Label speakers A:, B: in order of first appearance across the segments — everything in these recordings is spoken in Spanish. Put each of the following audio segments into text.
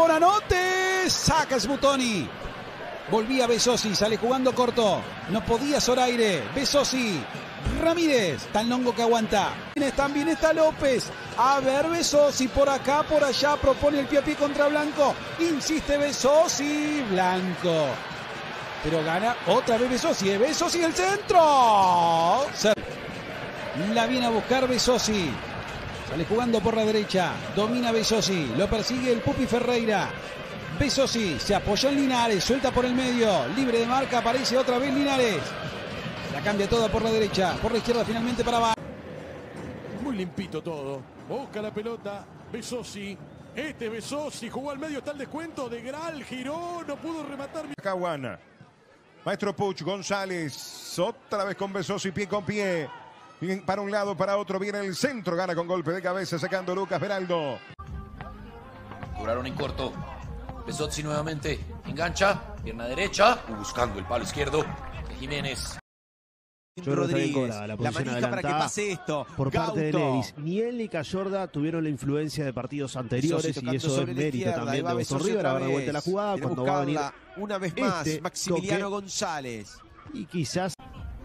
A: Bonanote. Saca Sbutoni. Volvía Besosi, sale jugando corto. No podía Zoraire. Besosi. Ramírez, tan longo que aguanta. También está López. A ver Besosi, por acá, por allá. Propone el pie a pie contra Blanco. Insiste Besosi. Blanco. Pero gana otra vez Besosi. Besosi el centro. La viene a buscar Besosi. Sale jugando por la derecha. Domina Besosi. Lo persigue el Pupi Ferreira. Besosi se apoya en Linares. Suelta por el medio. Libre de marca. Aparece otra vez Linares. La cambia toda por la derecha. Por la izquierda finalmente para abajo.
B: Muy limpito todo. Busca la pelota. Besosi. Besosi jugó al medio. Está el descuento de Gral. Giró. No pudo rematar.
C: Caguana. Maestro Puch, González. Otra vez con Besosi pie con pie. Para un lado, para otro. Viene el centro. Gana con golpe de cabeza. Sacando Lucas Beraldo.
D: Cobraron en corto. Besosi nuevamente. Engancha. Pierna derecha. Buscando el palo izquierdo de Jiménez.
E: Rodríguez,
F: la
E: manija para que pase esto.
F: Por
E: Gauto.
F: parte de Neris. Ni él ni Cayorda tuvieron la influencia de partidos anteriores y eso es mérito también de Boston River. Haber vuelta la jugada cuando va a venir
E: una vez más Maximiliano González.
F: Y quizás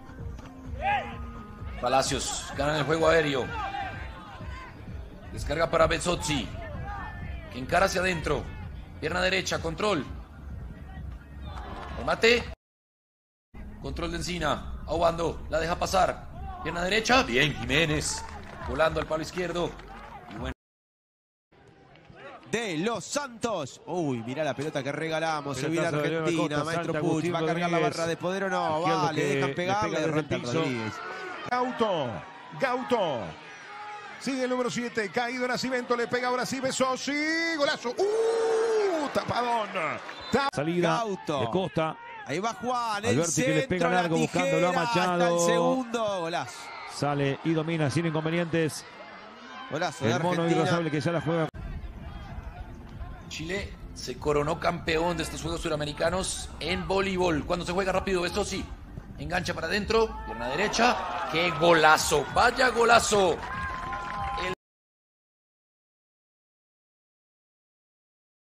D: Palacios ganan el juego aéreo. Descarga para Besosi, que encara hacia adentro. Pierna derecha, control. Remate. Control de Encina. Ahogando, la deja pasar. Pierna derecha, bien Jiménez. Volando al palo izquierdo. Y bueno.
E: De los Santos. Uy, mirá la pelota que regalamos. Se viene
G: Pelotazo de
E: Argentina.
G: Costa,
E: Maestro
G: Santa,
E: Puch.
G: Agustín
E: Va a cargar la
G: Rodríguez.
E: barra de poder o no.
G: Izquierdo
E: Va, le
G: que
E: dejan
G: le
E: pegar.
G: pega
E: Le
G: desde el
E: derrota
G: piso.
E: Rodríguez.
C: Gauto. Sigue el número 7. Caído Nacimiento. Le pega ahora sí Besosi. Golazo. Tapadón.
G: Salida
E: Gauto.
G: de Costa.
E: Ahí va Juan. El
G: Alberti que le pega
E: centro, la
G: largo buscándolo a
E: tijera,
G: Machado.
E: hasta el segundo. Golazo.
G: Sale y domina sin inconvenientes.
E: Golazo de
G: El mono
E: Argentina.
G: irrasable que ya la juega.
D: Chile se coronó campeón de estos Juegos Suramericanos en voleibol. Cuando se juega rápido, Besosi engancha para adentro, pierna derecha. ¡Qué golazo! ¡Vaya golazo!